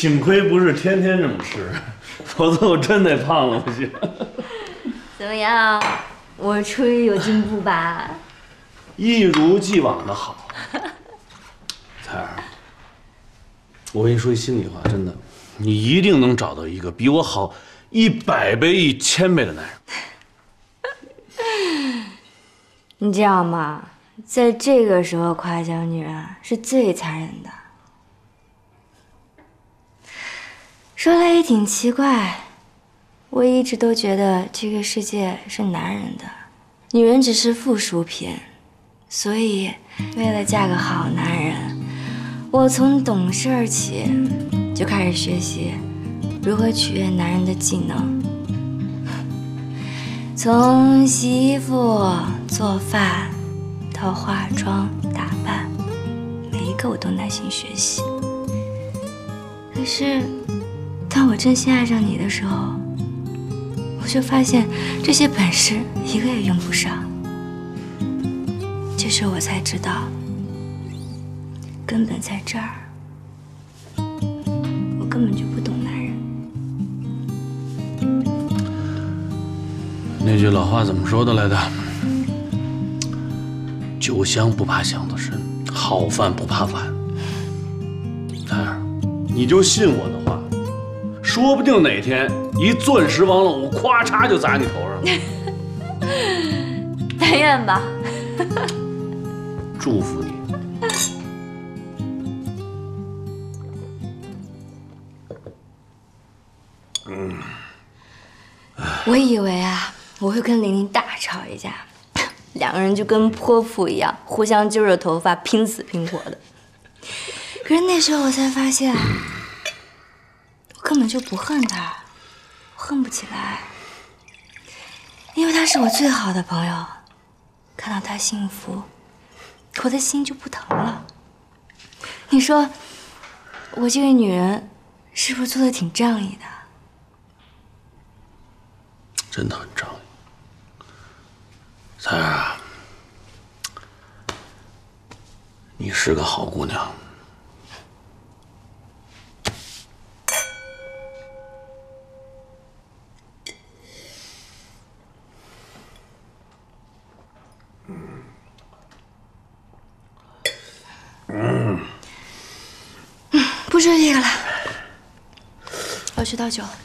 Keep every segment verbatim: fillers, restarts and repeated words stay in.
幸亏不是天天这么吃，否则我真得胖了不行。 怎么样？我厨艺有进步吧？ 一如既往的好。彩儿，我跟你说句心里话，真的，你一定能找到一个比我好一百倍、一千倍的男人。 你知道吗？在这个时候夸奖女人是最残忍的。说来也挺奇怪，我一直都觉得这个世界是男人的，女人只是附属品。所以，为了嫁个好男人，我从懂事起就开始学习如何取悦男人的技能，从洗衣服、做饭到化妆打扮，每一个我都耐心学习。可是，当我真心爱上你的时候，我就发现这些本事一个也用不上。这时我才知道，根本在这儿，我根本就不懂男人。 那句老话怎么说的来着？酒香不怕巷子深，好饭不怕晚。彩儿，你就信我的话，说不定哪天一钻石王老五咵嚓就砸你头上。 但愿吧。 祝福你。嗯， 我以为啊，我会跟玲玲大吵一架，两个人就跟泼妇一样，互相揪着头发，拼死拼活的。可是那时候我才发现，我根本就不恨他，我恨不起来，因为他是我最好的朋友，看到他幸福，我的心就不疼了。你说，我这个女人是不是做的挺仗义的？ 真的很仗义。彩儿啊，你是个好姑娘。嗯， 不说这个了，我要去倒酒。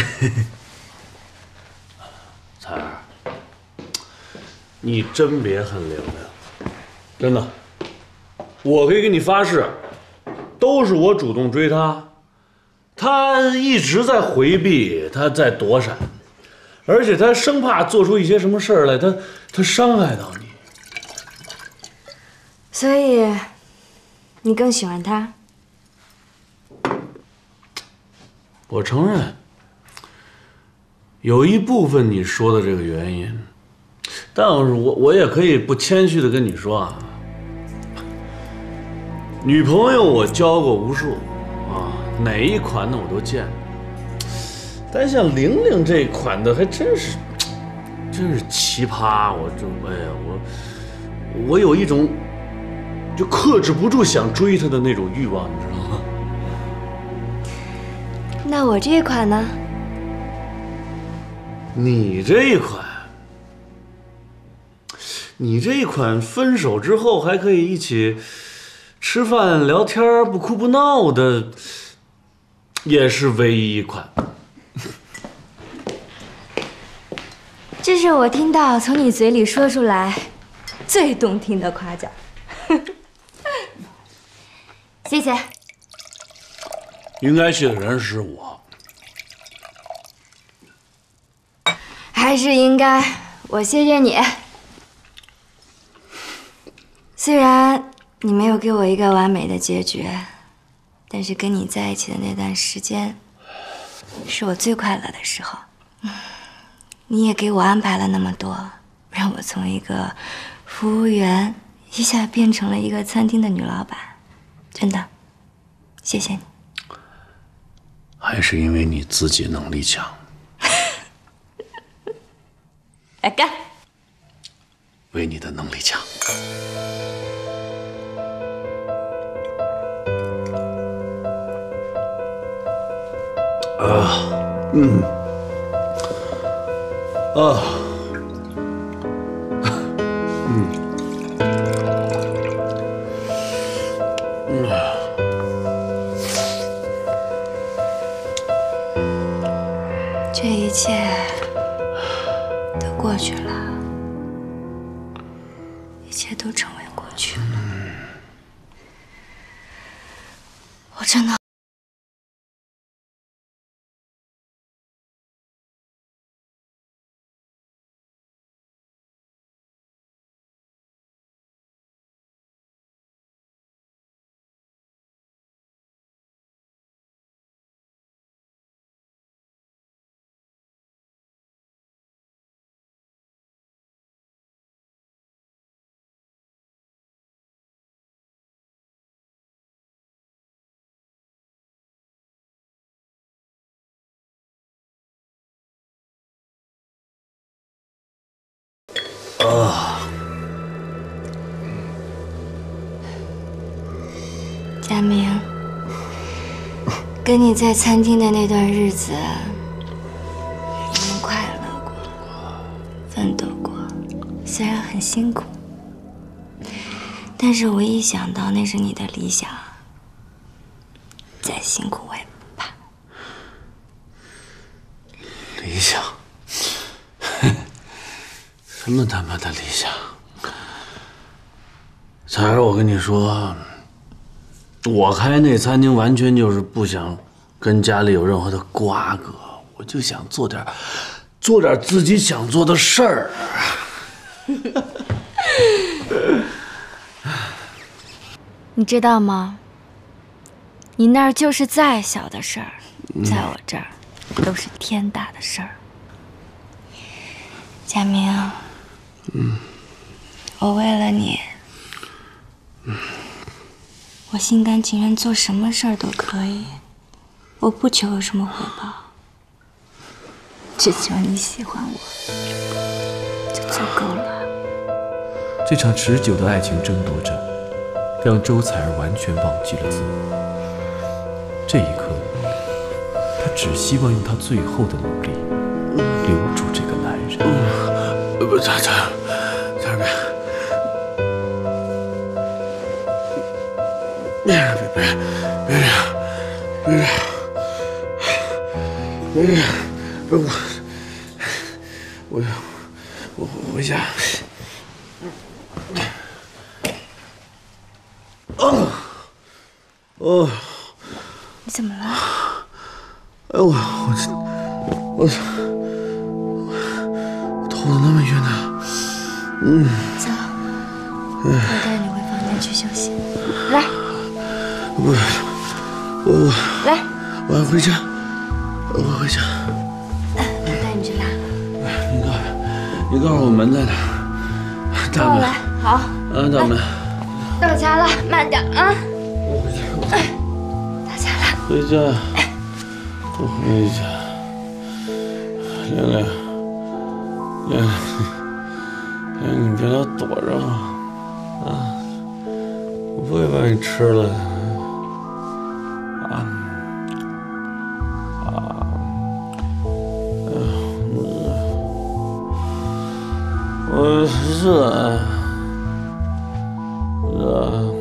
彩儿，你真别恨玲玲，真的，我可以给你发誓，都是我主动追她，她一直在回避，她在躲闪，而且她生怕做出一些什么事儿来，她她伤害到你。 所以，你更喜欢他？ 我承认，有一部分你说的这个原因，但是我我也可以不谦虚的跟你说啊，女朋友我交过无数啊，哪一款的我都见过，但像玲玲这一款的还真是，真是奇葩，我就哎呀我我有一种就克制不住想追她的那种欲望，你知道吗？ 那我这一款呢？ 你这一款，你这一款分手之后还可以一起吃饭聊天不哭不闹的，也是唯一一款。 这是我听到从你嘴里说出来最动听的夸奖。谢谢。 应该谢的人是我， 还是应该我谢谢你。虽然你没有给我一个完美的结局，但是跟你在一起的那段时间，是我最快乐的时候。你也给我安排了那么多，让我从一个服务员一下变成了一个餐厅的女老板，真的，谢谢你。 还是因为你自己能力强。 来干！ 为你的能力强。 啊，嗯，啊，嗯，嗯， 这一切都过去了，一切都成为过去了。我真的。 啊， 佳明，跟你在餐厅的那段日子，我们快乐过，奋斗过，虽然很辛苦，但是我一想到那是你的理想，再辛苦我也不怕。 理想。什么他妈的理想？彩儿，我跟你说，我开那餐厅完全就是不想跟家里有任何的瓜葛，我就想做点，做点自己想做的事儿。 你知道吗？你那儿就是再小的事儿，在我这儿都是天大的事儿。佳明。嗯，我为了你，嗯，我心甘情愿做什么事儿都可以，我不求有什么回报，只求你喜欢我，就足够了。 这场持久的爱情争夺战，让周采儿完全忘记了自我。这一刻，她只希望用她最后的努力留住这个男人。 嗯不，彩彩，彩儿别，别别别别这样，别这样，别这样，别我，我我我回家。啊，哦， 你怎么了？ 哎我我这我我头怎么那么晕呢？嗯， 走，我带你回房间去休息。来， 不，我我来， 我要回家，我要回家。 我带你去拉。 你告诉你告诉我门在哪儿？大门。 来，好。 啊，大门。 到家了，慢点啊。 我回家。 到家了。 回家。我回家。亮亮，亮亮，亮亮，你别老躲着我啊！我不会把你吃了的。啊啊！我热，热。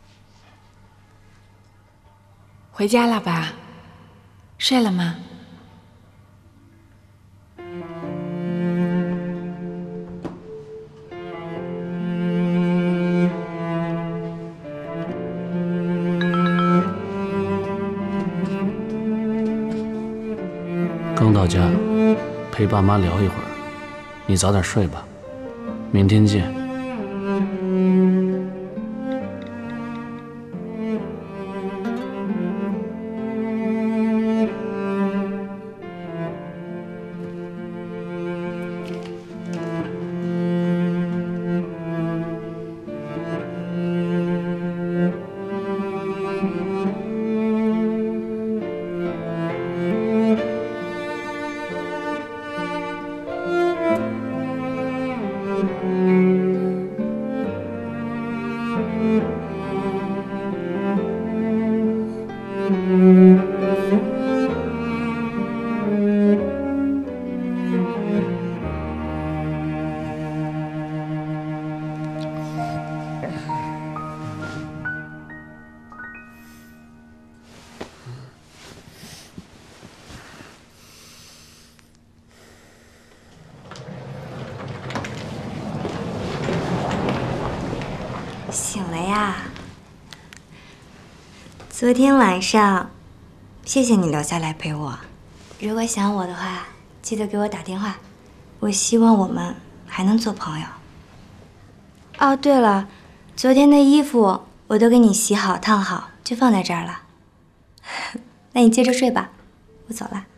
回家了吧？睡了吗？ 刚到家，陪爸妈聊一会儿。你早点睡吧，明天见。 醒了呀？昨天晚上，谢谢你留下来陪我。如果想我的话，记得给我打电话。我希望我们还能做朋友。哦，对了，昨天的衣服我都给你洗好、烫好，就放在这儿了。那你接着睡吧，我走了。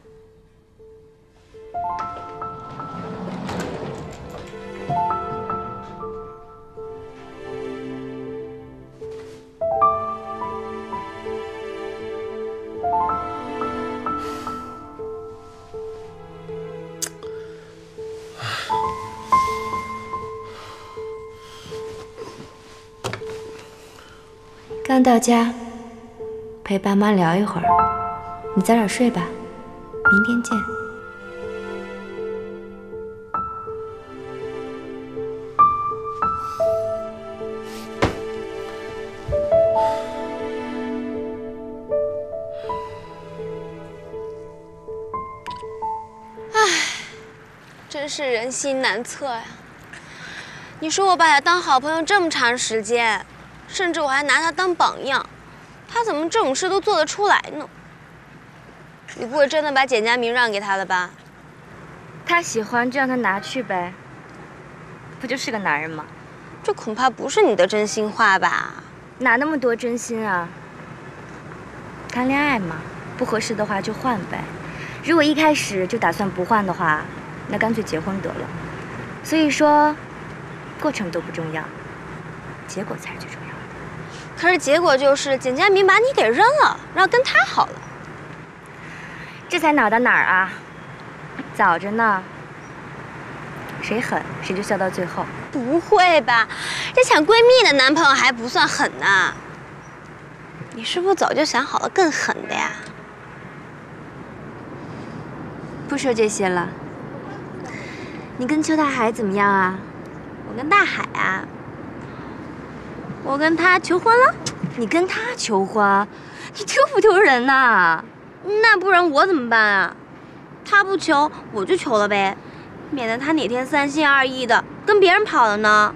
刚到家，陪爸妈聊一会儿，你早点睡吧，明天见。 唉，真是人心难测呀！你说我把他当好朋友这么长时间。甚至我还拿他当榜样，他怎么这种事都做得出来呢？你不会真的把简家明让给他了吧？ 他喜欢就让他拿去呗，不就是个男人吗？ 这恐怕不是你的真心话吧？ 哪那么多真心啊？谈恋爱嘛，不合适的话就换呗。如果一开始就打算不换的话，那干脆结婚得了。所以说，过程都不重要，结果才是最重要的。 可是结果就是简家明把你给扔了，然后跟他好了。 这才哪到哪儿啊？早着呢。谁狠谁就笑到最后。 不会吧？这抢闺蜜的男朋友还不算狠呢。你是不是早就想好了更狠的呀？ 不说这些了。你跟邱大海怎么样啊？ 我跟大海啊。我跟他求婚了。 你跟他求婚，你丢不丢人呐？ 那不然我怎么办啊？他不求，我就求了呗，免得他哪天三心二意的跟别人跑了呢。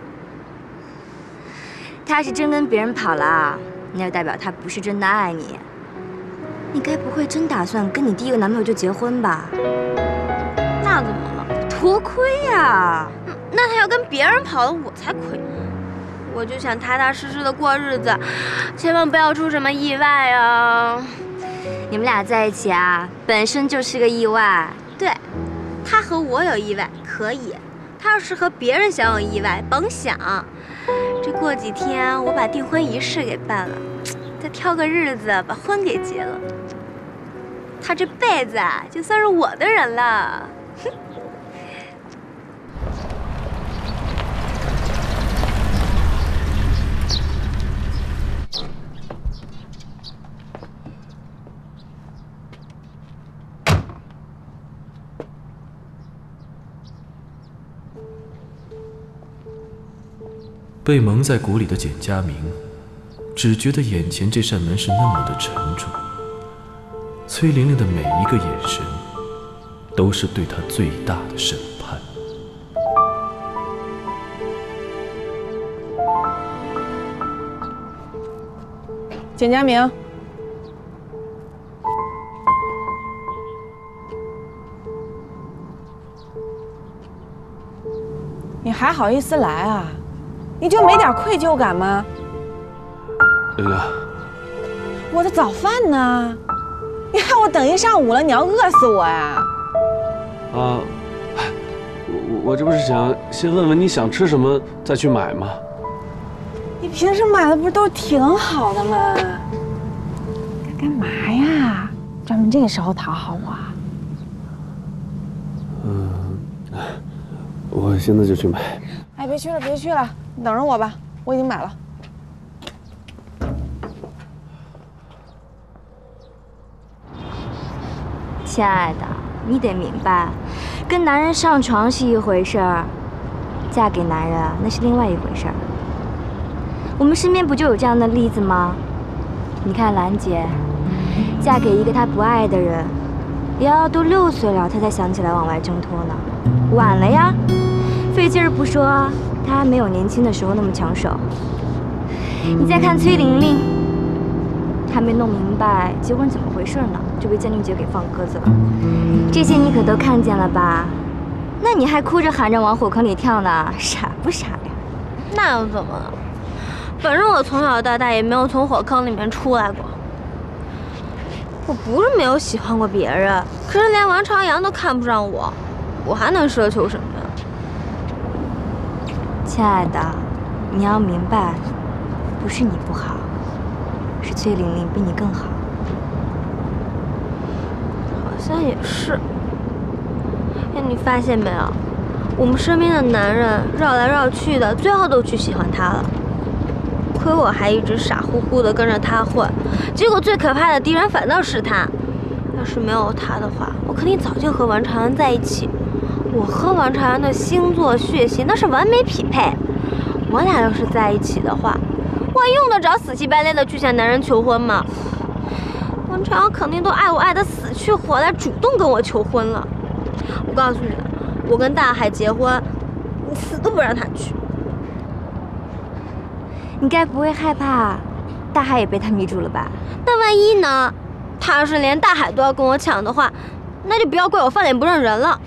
他是真跟别人跑了，那就代表他不是真的爱你。你该不会真打算跟你第一个男朋友就结婚吧？ 那怎么了？ 多亏呀！ 那他要跟别人跑了，我才亏。我就想踏踏实实的过日子，千万不要出什么意外啊！ 你们俩在一起啊，本身就是个意外。 对，他和我有意外可以，他要是和别人想有意外，甭想。这过几天我把订婚仪式给办了，再挑个日子把婚给结了，他这辈子啊就算是我的人了。哼。 被蒙在鼓里的简家明，只觉得眼前这扇门是那么的沉重。崔玲玲的每一个眼神，都是对他最大的审判。 简家明， 你还好意思来啊？你就没点愧疚感吗？ 玲玲， 我的早饭呢？你看我等一上午了，你要饿死我呀！ 啊，我我这不是想先问问你想吃什么，再去买吗？ 你平时买的不是都挺好的吗？干嘛呀？专门这个时候讨好我啊？ 嗯，我现在就去买。 哎，别去了，别去了，你等着我吧，我已经买了。 亲爱的，你得明白，跟男人上床是一回事儿，嫁给男人啊，那是另外一回事儿。我们身边不就有这样的例子吗？你看兰姐，嫁给一个她不爱的人，也要都六岁了，她才想起来往外挣脱呢，晚了呀。费劲儿不说，她还没有年轻的时候那么抢手。你再看崔玲玲，还没弄明白结婚怎么回事呢，就被江俊杰给放鸽子了。这些你可都看见了吧？那你还哭着喊着往火坑里跳呢，傻不傻呀？ 那又怎么了？反正我从小到大也没有从火坑里面出来过。我不是没有喜欢过别人，可是连王朝阳都看不上我，我还能奢求什么呀？ 亲爱的，你要明白，不是你不好，是崔玲玲比你更好。 好像也是。哎，你发现没有？我们身边的男人绕来绕去的，最后都去喜欢他了。亏我还一直傻乎乎的跟着他混，结果最可怕的敌人反倒是他。要是没有他的话，我肯定早就和王朝阳在一起。我和王朝阳的星座血型那是完美匹配。我俩要是在一起的话，我还用得着死乞白赖的去向男人求婚吗？王朝阳肯定都爱我爱得死去活来，主动跟我求婚了。我告诉你，我跟大海结婚，你死都不让他去。 你该不会害怕大海也被他迷住了吧？ 那万一呢？他要是连大海都要跟我抢的话，那就不要怪我翻脸不认人了。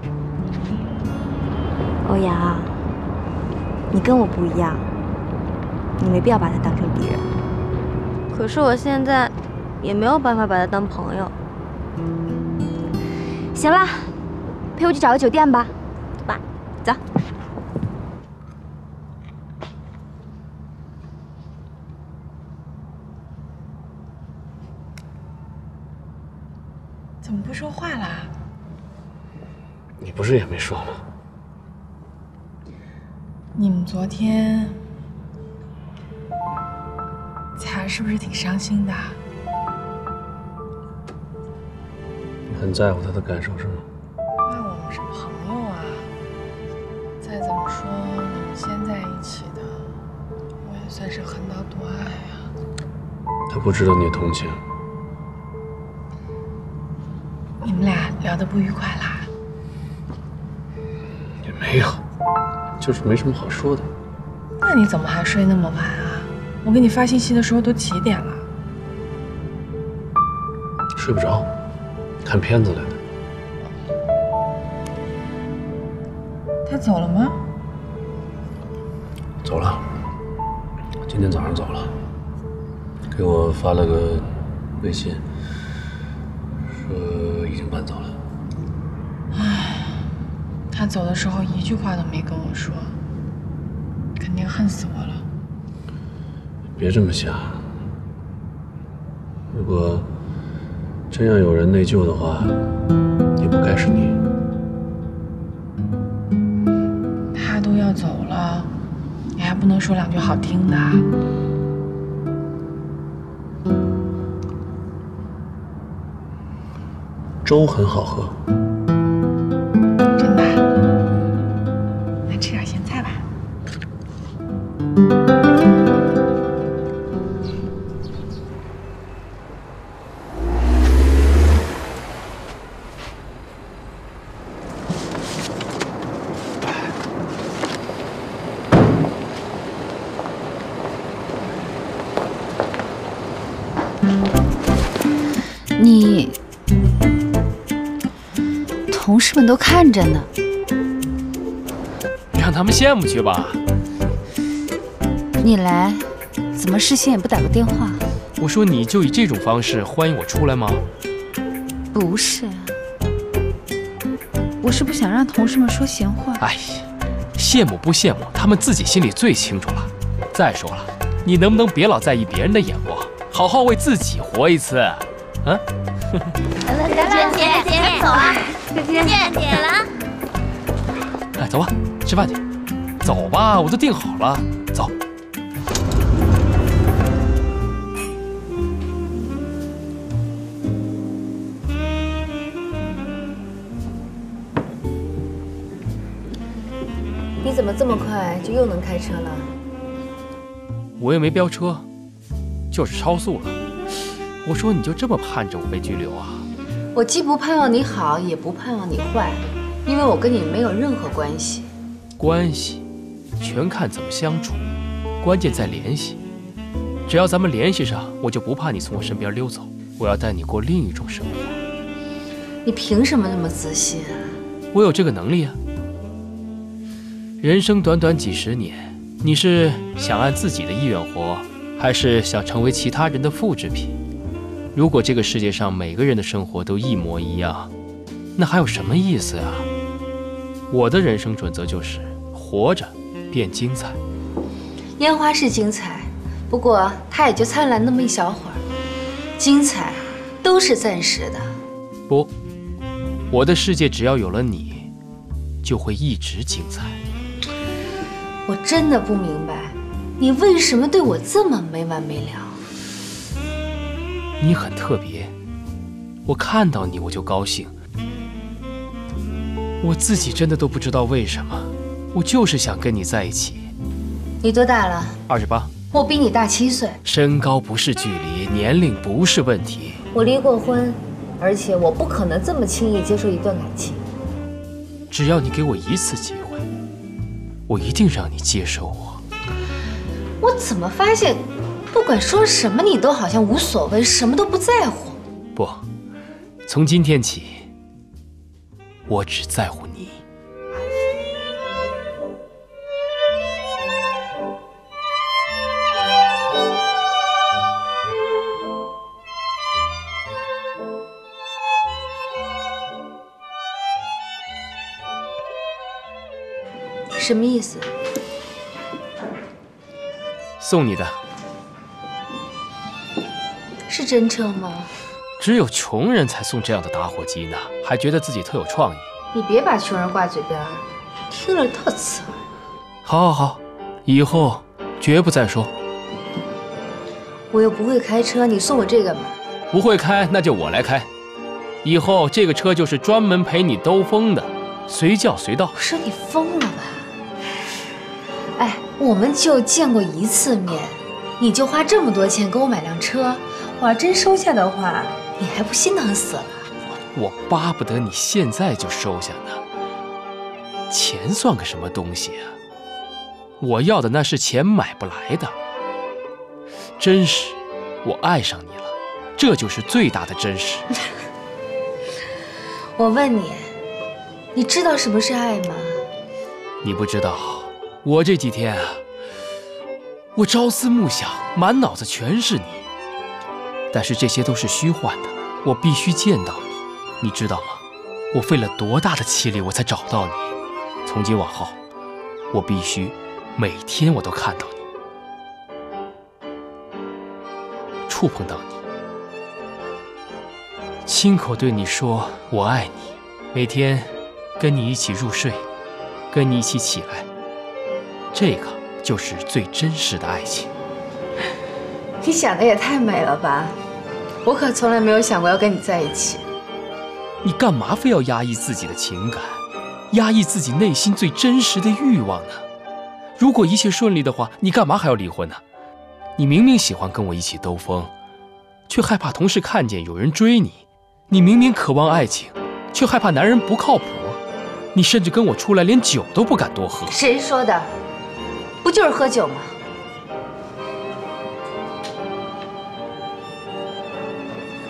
欧阳，你跟我不一样，你没必要把他当成敌人。 可是我现在也没有办法把他当朋友。 行了，陪我去找个酒店吧。 走吧， 走。 怎么不说话啦？ 你不是也没说吗？ 你们昨天才是不是挺伤心的？ 你很在乎他的感受是吗？ 那我们是朋友啊，再怎么说你们先在一起的，我也算是横刀夺爱啊。 他不知道你同情。 你们俩聊得不愉快啦？ 也没有，就是没什么好说的。 那你怎么还睡那么晚啊？我给你发信息的时候都几点了？ 睡不着，看片子来的。 他走了吗？ 走了，今天早上走了，给我发了个微信，说已经搬走了。 唉，他走的时候一句话都没跟我说，肯定恨死我了。 别这么想，如果真要有人内疚的话，也不该是你。 他都要走了，你还不能说两句好听的？ 粥很好喝。 真的？那吃点咸菜吧。 你同事们都看着呢，你要让他们羡慕去吧。 你来，怎么事先也不打个电话？ 我说你就以这种方式欢迎我出来吗？ 不是，我是不想让同事们说闲话。 哎呀，羡慕不羡慕，他们自己心里最清楚了。再说了，你能不能别老在意别人的眼光，好好为自己活一次？啊？ 来来来，姐姐走啊！姐姐姐了。 哎，走吧，吃饭去。走吧，我都订好了。走。 你怎么这么快就又能开车了？ 我又没飙车，就是超速了。我说你就这么盼着我被拘留啊？ 我既不盼望你好，也不盼望你坏，因为我跟你没有任何关系。 关系，全看怎么相处，关键在联系。只要咱们联系上，我就不怕你从我身边溜走。我要带你过另一种生活。 你凭什么那么自信啊？ 我有这个能力啊。人生短短几十年，你是想按自己的意愿活，还是想成为其他人的复制品？如果这个世界上每个人的生活都一模一样，那还有什么意思啊？我的人生准则就是活着变精彩。 烟花是精彩，不过它也就灿烂那么一小会儿。精彩都是暂时的。 不，我的世界只要有了你，就会一直精彩。 我真的不明白，你为什么对我这么没完没了？ 你很特别，我看到你我就高兴。我自己真的都不知道为什么，我就是想跟你在一起。 你多大了？ 二十八。 我比你大七岁。 身高不是距离，年龄不是问题。 我离过婚，而且我不可能这么轻易接受一段感情。 只要你给我一次机会，我一定让你接受我。 我怎么发现，不管说什么你都好像无所谓，什么都不在乎？ 不，从今天起，我只在乎你。 什么意思？ 送你的。 是真车吗？ 只有穷人才送这样的打火机呢，还觉得自己特有创意。 你别把穷人挂嘴边，听了特刺耳。 好，好，好，以后绝不再说。 我又不会开车，你送我这干嘛？ 不会开，那就我来开。以后这个车就是专门陪你兜风的，随叫随到。 我说你疯了吧？哎，我们就见过一次面，你就花这么多钱给我买辆车，我要真收下的话，你还不心疼死了？ 我巴不得你现在就收下呢。钱算个什么东西啊？我要的那是钱买不来的。真实，我爱上你了，这就是最大的真实。 我问你，你知道什么是爱吗？ 你不知道，我这几天啊，我朝思暮想，满脑子全是你。但是这些都是虚幻的，我必须见到你，你知道吗？我费了多大的气力我才找到你。从今往后，我必须每天我都看到你，触碰到你，亲口对你说我爱你，每天跟你一起入睡，跟你一起起来，这个就是最真实的爱情。 你想的也太美了吧！我可从来没有想过要跟你在一起。 你干嘛非要压抑自己的情感，压抑自己内心最真实的欲望呢？如果一切顺利的话，你干嘛还要离婚呢？你明明喜欢跟我一起兜风，却害怕同事看见有人追你。你明明渴望爱情，却害怕男人不靠谱。你甚至跟我出来连酒都不敢多喝。 谁说的？不就是喝酒吗？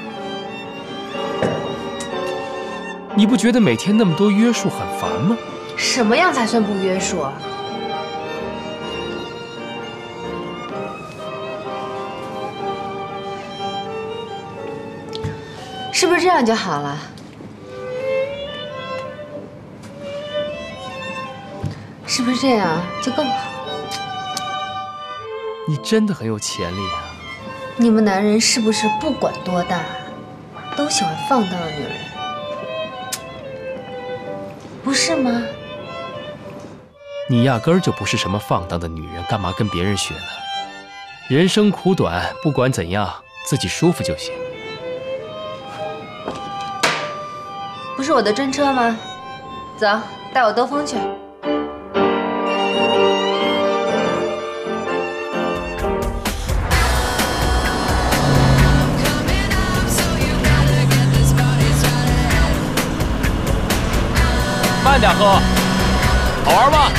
你不觉得每天那么多约束很烦吗？ 什么样才算不约束？是不是这样就好了？是不是这样就更好？ 你真的很有潜力啊！ 你们男人是不是不管多大，都喜欢放荡的女人？不是吗？ 你压根儿就不是什么放荡的女人，干嘛跟别人学呢？人生苦短，不管怎样，自己舒服就行。 不是我的专车吗？走，带我兜风去。 慢点喝，好玩吗？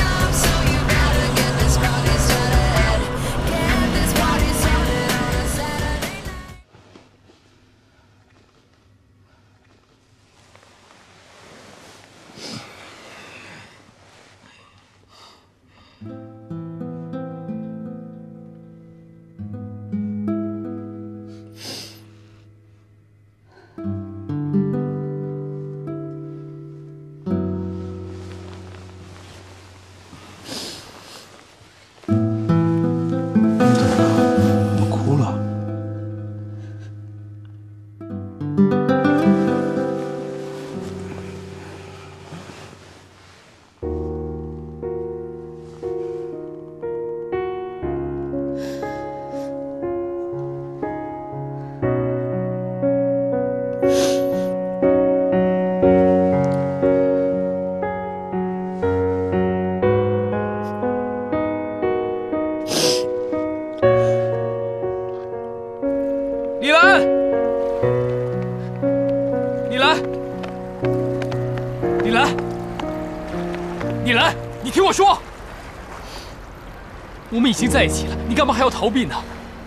我们已经在一起了，你干嘛还要逃避呢？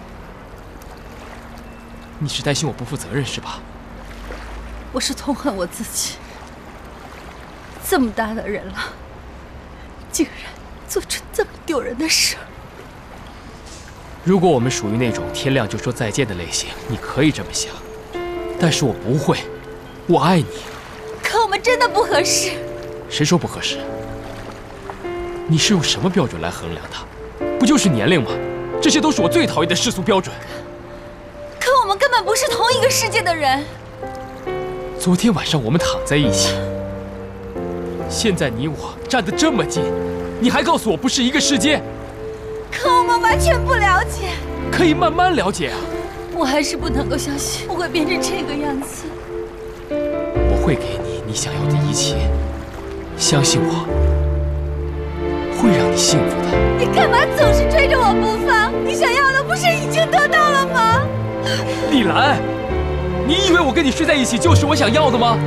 你是担心我不负责任是吧？ 我是痛恨我自己，这么大的人了，竟然做出这么丢人的事儿。 如果我们属于那种天亮就说再见的类型，你可以这么想，但是我不会，我爱你。 可我们真的不合适。 谁说不合适？你是用什么标准来衡量它？不就是年龄吗？这些都是我最讨厌的世俗标准。 可我们根本不是同一个世界的人。 昨天晚上我们躺在一起，现在你我站得这么近，你还告诉我不是一个世界？ 可我们完全不了解。 可以慢慢了解啊。 我还是不能够相信我会变成这个样子。 我会给你你想要的一切，相信我，会让你幸福的。 你干嘛总是追着我不放？你想要的不是已经得到了吗？ 丽兰，你以为我跟你睡在一起就是我想要的吗？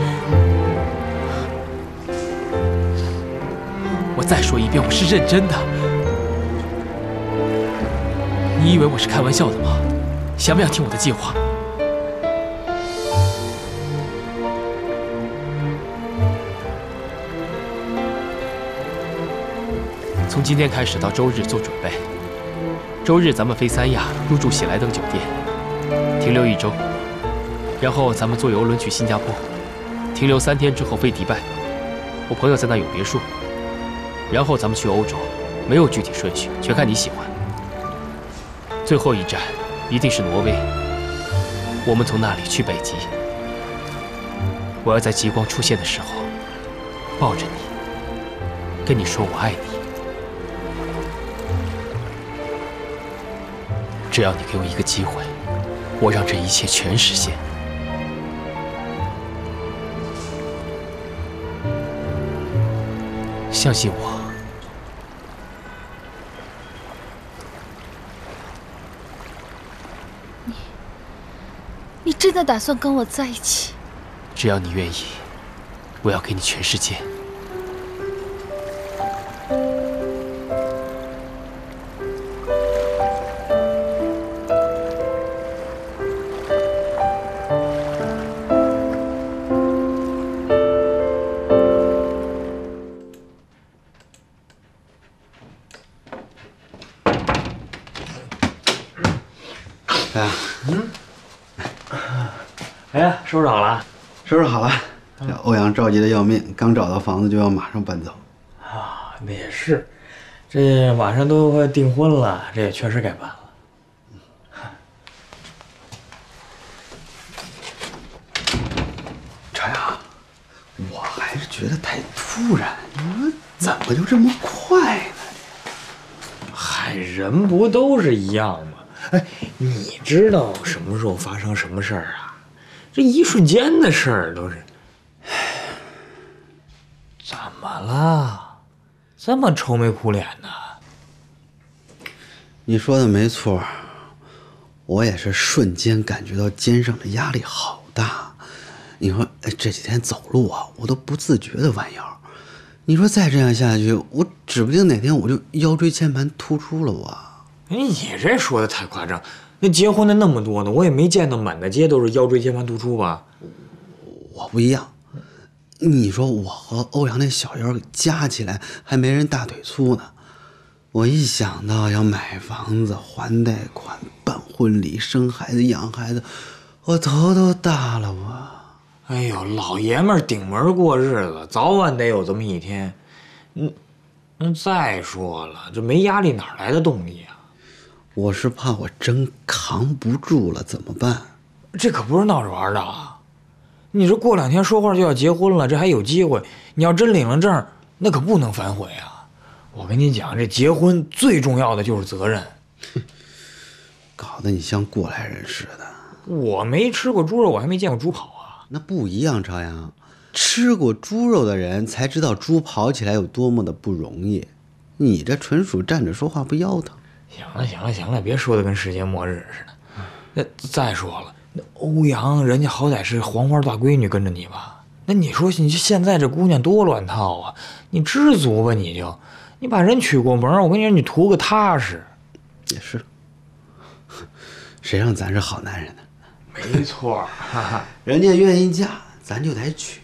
我再说一遍，我是认真的。你以为我是开玩笑的吗？想不想听我的计划？从今天开始到周日做准备。周日咱们飞三亚，入住喜来登酒店，停留一周，然后咱们坐游轮去新加坡，停留三天之后飞迪拜，我朋友在那有别墅，然后咱们去欧洲，没有具体顺序，全看你喜欢。最后一站一定是挪威，我们从那里去北极。我要在极光出现的时候，抱着你，跟你说我爱你。只要你给我一个机会，我让这一切全实现。相信我。 你，你真的打算跟我在一起？ 只要你愿意，我要给你全世界。 这欧阳着急的要命，刚找到房子就要马上搬走。 啊，那也是，这马上都快订婚了，这也确实该搬了。 朝阳，我还是觉得太突然，你说怎么就这么快呢？ 嗨，人不都是一样吗？哎，你知道什么时候发生什么事儿啊？这一瞬间的事儿都是。怎么了？这么愁眉苦脸呢？ 你说的没错，我也是瞬间感觉到肩上的压力好大。你说，哎，这几天走路啊，我都不自觉的弯腰。你说再这样下去，我指不定哪天我就腰椎间盘突出了我。 你这说的太夸张，那结婚的那么多呢，我也没见到满大街都是腰椎间盘突出吧？ 我不一样，你说我和欧阳那小腰加起来还没人大腿粗呢。我一想到要买房子、还贷款、办婚礼、生孩子、养孩子，我头都大了我。 哎呦，老爷们儿顶门过日子，早晚得有这么一天。嗯，那再说了，这没压力哪来的动力啊？ 我是怕我真扛不住了，怎么办？ 这可不是闹着玩的啊！你这过两天说话就要结婚了，这还有机会。你要真领了证，那可不能反悔啊！我跟你讲，这结婚最重要的就是责任。 搞得你像过来人似的。 我没吃过猪肉，我还没见过猪跑啊。 那不一样，朝阳，吃过猪肉的人才知道猪跑起来有多么的不容易。你这纯属站着说话不腰疼。 行了行了行了，别说的跟世界末日似的。那再说了，那欧阳人家好歹是黄花大闺女跟着你吧？那你说你现在这姑娘多乱套啊！你知足吧，你就你把人娶过门，我跟你说，你图个踏实。 也是，谁让咱是好男人呢？ 没错，哈哈， 人家愿意嫁，咱就得娶。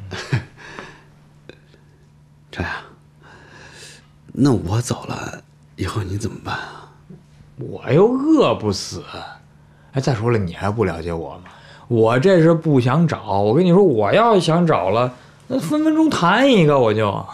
朝阳，那我走了以后你怎么办啊？ 我又饿不死。哎，再说了，你还不了解我吗？我这是不想找。我跟你说，我要想找了，那分分钟谈一个我就。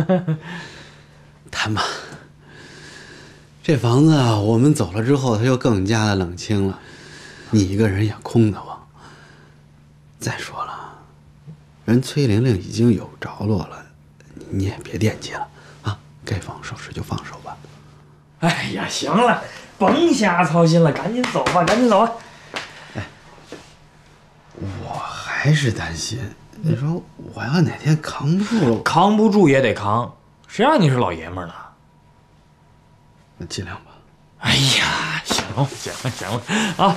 谈吧。这房子啊，我们走了之后，它就更加的冷清了。你一个人也空得慌。再说了，人崔玲玲已经有着落了，你也别惦记了啊。该放手时就放手吧。 哎呀，行了，甭瞎操心了，赶紧走吧，赶紧走吧。 哎，我还是担心，你说我要哪天扛不住了， 扛不住也得扛，谁让你是老爷们儿呢？ 那尽量吧。 哎呀，行了行了行了啊！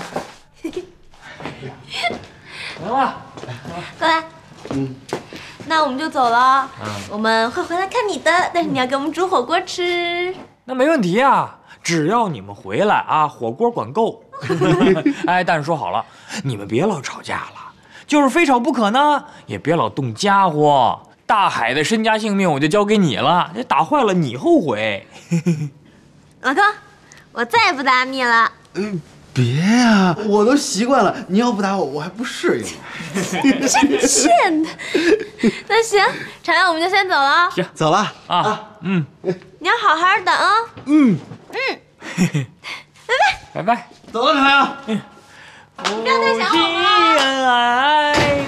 行了， 过来。嗯，那我们就走了。嗯，我们会回来看你的，但是你要给我们煮火锅吃。 那没问题啊，只要你们回来啊，火锅管够。哎，但是说好了，你们别老吵架了，就是非吵不可呢，也别老动家伙。大海的身家性命我就交给你了，这打坏了你后悔。 老公，我再也不打你了。 嗯，别呀、啊，我都习惯了，你要不打我，我还不适应。 真欠的。那行，朝阳，我们就先走了。 行， 走了啊。 啊嗯， 你要好好的啊。 嗯嗯，拜拜。 拜拜。 走了，朝阳。 嗯， 你不要太想我了。 恩爱。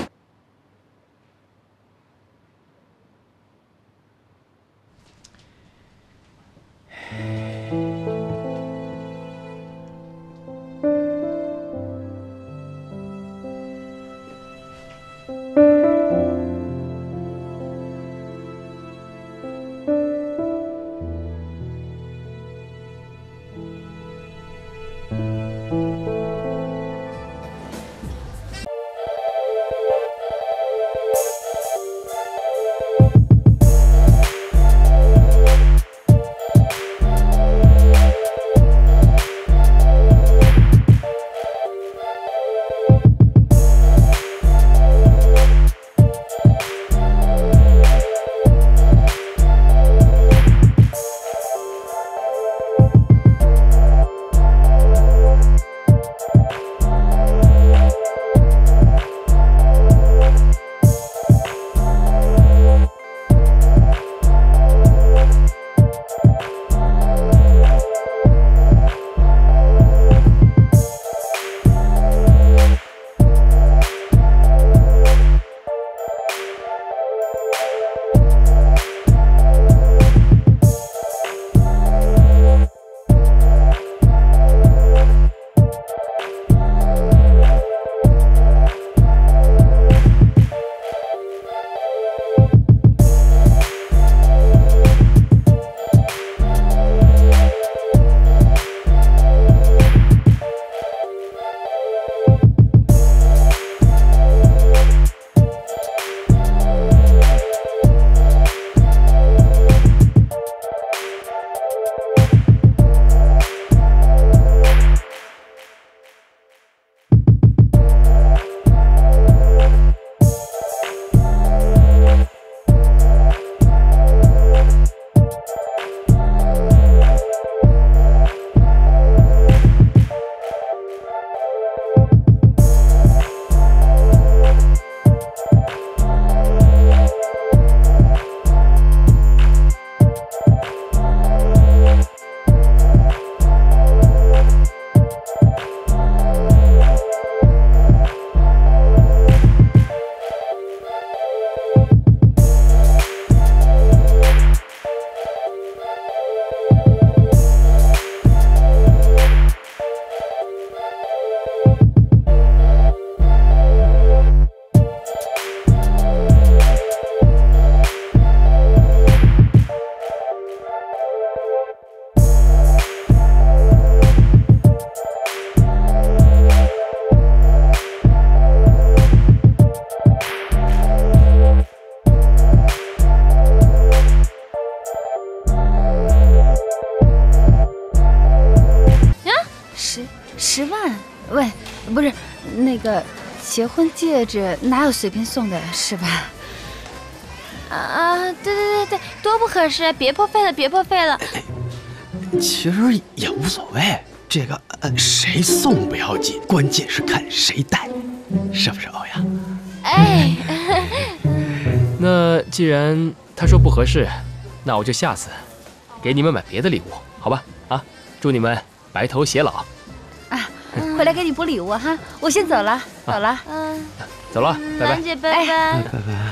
不是，那个结婚戒指哪有随便送的，是吧？ 啊，对对对对，多不合适，别破费了，别破费了。 其实也无所谓，这个呃谁送不要紧，关键是看谁戴，是不是欧阳？ 哎， 那既然他说不合适，那我就下次给你们买别的礼物，好吧？啊，祝你们白头偕老。 啊，回来给你补礼物哈，我先走了，走了。 嗯， 走了，拜拜。 兰姐，拜拜。 拜拜。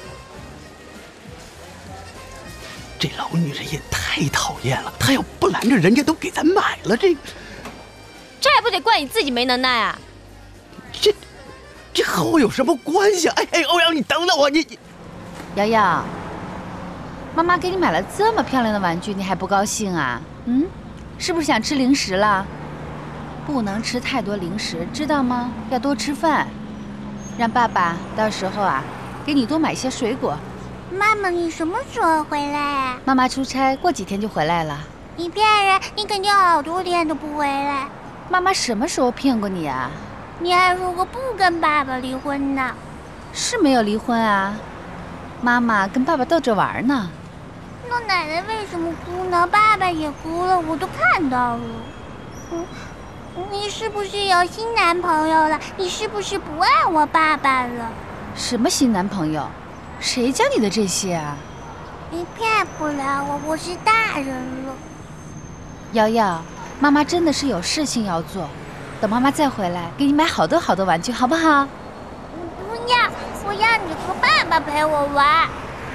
这老女人也太讨厌了，她要不拦着人家都给咱买了，这这还不得怪你自己没能耐啊！ 这这和我有什么关系？哎哎，欧阳，你等等我，你你。 瑶瑶，妈妈给你买了这么漂亮的玩具，你还不高兴啊？嗯，是不是想吃零食了？不能吃太多零食，知道吗？要多吃饭。让爸爸到时候啊，给你多买些水果。 妈妈，你什么时候回来啊？ 妈妈出差，过几天就回来了。 你骗人，你肯定好多天都不回来。 妈妈什么时候骗过你啊？ 你还说过不跟爸爸离婚呢。 是没有离婚啊，妈妈跟爸爸逗着玩呢。 那奶奶为什么哭呢？爸爸也哭了，我都看到了。嗯，你是不是有新男朋友了？你是不是不爱我爸爸了？ 什么新男朋友？谁教你的这些啊？ 你骗不了我，我是大人了。 瑶瑶，妈妈真的是有事情要做，等妈妈再回来，给你买好多好多玩具，好不好？ 不要，我要你和爸爸陪我玩。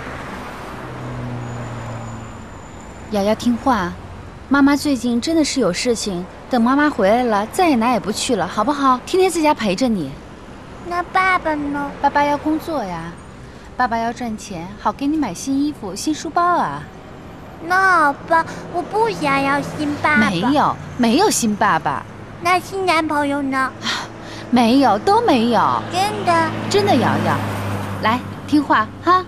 瑶瑶听话，妈妈最近真的是有事情，等妈妈回来了，再也哪也不去了，好不好？天天在家陪着你。 那爸爸呢？ 爸爸要工作呀。爸爸要赚钱，好给你买新衣服、新书包啊。 那好吧，我不想要新爸爸。 没有，没有新爸爸。 那新男朋友呢？ 没有，都没有。 真的？ 真的，瑶瑶，来听话哈。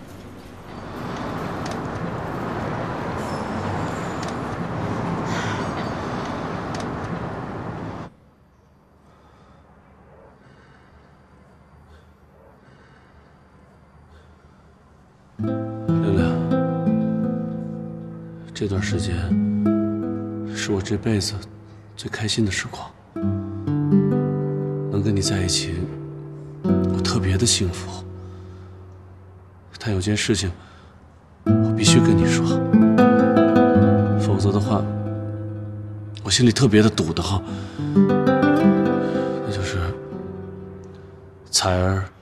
这段时间是我这辈子最开心的时光，能跟你在一起，我特别的幸福。但有件事情，我必须跟你说，否则的话，我心里特别的堵得慌。那就是彩儿